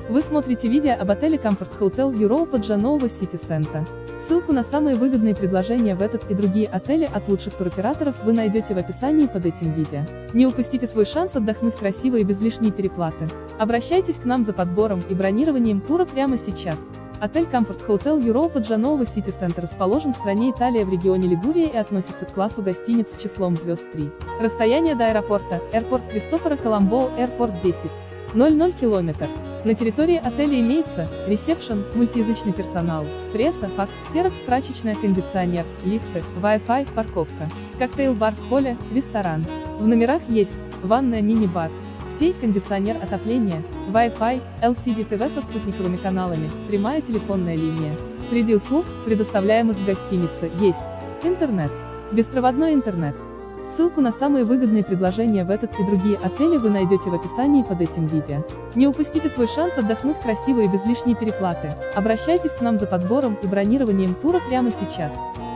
Вы смотрите видео об отеле Comfort Hotel Europa Genova City Center. Ссылку на самые выгодные предложения в этот и другие отели от лучших туроператоров вы найдете в описании под этим видео. Не упустите свой шанс отдохнуть красиво и без лишней переплаты. Обращайтесь к нам за подбором и бронированием тура прямо сейчас. Отель Comfort Hotel Europa Genova City Center расположен в стране Италия в регионе Лигурия и относится к классу гостиниц с числом звезд 3. Расстояние до аэропорта, аэропорт Кристофора Коломбо, аэропорт 10,00 км. На территории отеля имеется ресепшн, мультиязычный персонал, пресса, факс, ксерокс, прачечная, кондиционер, лифты, Wi-Fi, парковка, коктейл-бар в холле, ресторан. В номерах есть ванная, мини-бар, сейф, кондиционер, отопление, Wi-Fi, LCD-ТВ со спутниковыми каналами, прямая телефонная линия. Среди услуг, предоставляемых в гостинице, есть интернет, беспроводной интернет. Ссылку на самые выгодные предложения в этот и другие отели вы найдете в описании под этим видео. Не упустите свой шанс отдохнуть красиво и без лишней переплаты. Обращайтесь к нам за подбором и бронированием тура прямо сейчас.